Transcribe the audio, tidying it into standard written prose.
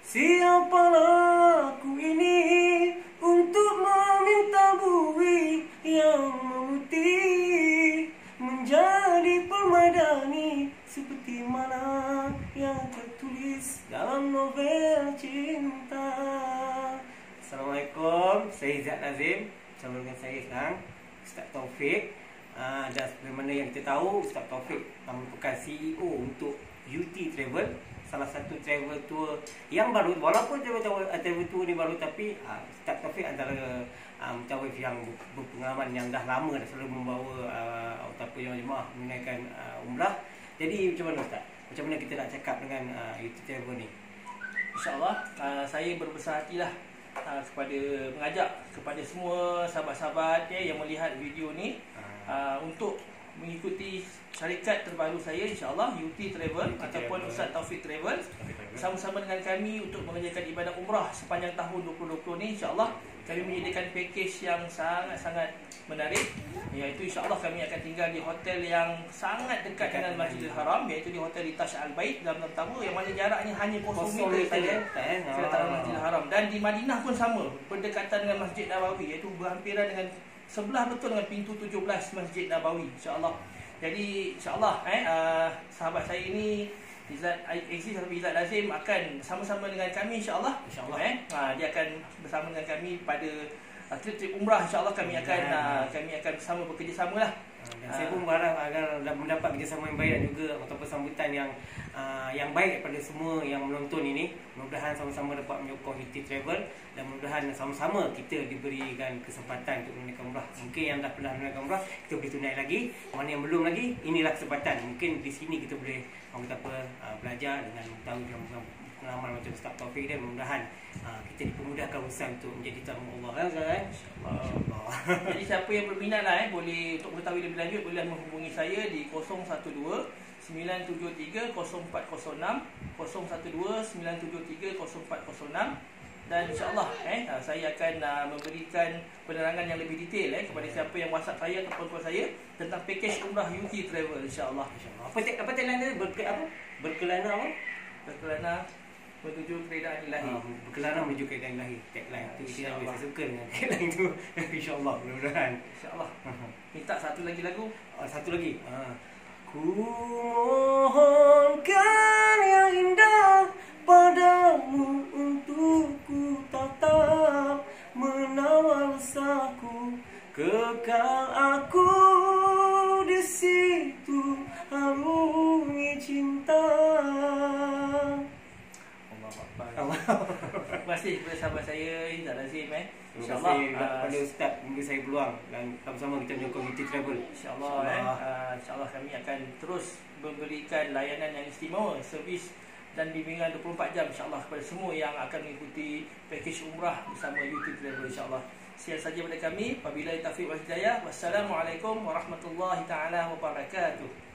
Siapalah aku ini untuk meminta bui yang memutih menjadi permadani seperti mana yang tertulis dalam novel cinta. Assalamualaikum, saya Izzat Nazim. Bersama dengan saya sekarang Ustaz Taufik. Dan seperti mana yang kita tahu, Ustaz Taufik merupakan CEO untuk UT Travel, salah satu travel tour yang baru. Walaupun travel tour ni baru, tapi Ustaz Taufik antara mutawif yang berpengalaman, yang dah lama dah selalu membawa jemaah menunaikan umrah. Jadi macam mana Ustaz? Macam mana kita nak cakap dengan UT Travel ni? InsyaAllah saya berbesar hatilah kepada mengajak kepada semua sahabat-sahabat yang melihat video ni untuk mengikuti syarikat terbaru saya, insyaAllah UT Travel ataupun Ustaz Taufik Travel, bersama-sama dengan kami untuk mengerjakan ibadah umrah sepanjang tahun 2020 ni. InsyaAllah kami menyediakan package yang sangat-sangat menarik, iaitu insyaAllah kami akan tinggal di hotel yang sangat dekat dengan Masjidil Haram, iaitu di hotel di Taj Al Bait Dalam Tamu, yang mana jaraknya hanya 0 meter saja ke datang Masjidil Haram. Dan di Madinah pun sama, berdekatan dengan Masjid Nabawi, iaitu berhampiran dengan sebelah betul dengan pintu 17 Masjid Nabawi, insyaAllah. Jadi insyaAllah sahabat saya ini Izzat Nazim akan sama-sama dengan kami, insyaAllah. Dia akan bersama dengan kami pada trip umrah, insyaAllah. Kami akan bersama bekerjasama lah. Dan saya pun berharap agar mendapat kerjasama yang baik dan juga ataupun sambutan yang baik daripada semua yang menonton ini. Mudah-mudahan sama-sama dapat menyokong UT Travel, dan mudah-mudahan sama-sama kita diberikan kesempatan untuk menunaikan umrah. Mungkin yang dah pernah menunaikan umrah, kita boleh tunai lagi. Mana yang belum lagi, inilah kesempatan. Mungkin di sini kita boleh belajar dengan tahu pengalaman macam Ustaz Taufik, dan mudah-mudahan kita dipermudahkan usaha untuk menjadi tamu Allah, kan? InsyaAllah. Jadi siapa yang berminat boleh, untuk mengetahui lebih lanjut, boleh menghubungi saya di 012 973 0406, 012 973 0406. Dan insyaAllah saya akan memberikan penerangan yang lebih detail kepada siapa yang WhatsApp saya ataupun call saya tentang package umrah UT Travel, insyaAllah. Apa tagline dia? Berkelana apa? Berkelana menuju keredaan ilahi. Berkelana menuju keredaan ilahi. Tagline tu saya suka dengan tagline tu. InsyaAllah, mudah-mudahan. InsyaAllah. Minta satu lagi lagu. Satu lagi. Ku mohonkan yang indah padamu untuk ku tatap menawar resahku, kekal aku di situ harungi cinta. Terima kasih kepada sahabat saya Izzat Nazim. InsyaAllah pada Ustaz memberi saya peluang, dan sama-sama kita menyokong UT Travel. InsyaAllah kami akan terus memberikan layanan yang istimewa, servis dan bimbingan 24 jam, insyaAllah, kepada semua yang akan mengikuti package umrah bersama UT Travel, insyaAllah. Sekian saja pada kami. Wabillahi taufiq wal hidayah. Wassalamualaikum warahmatullahi taala wabarakatuh.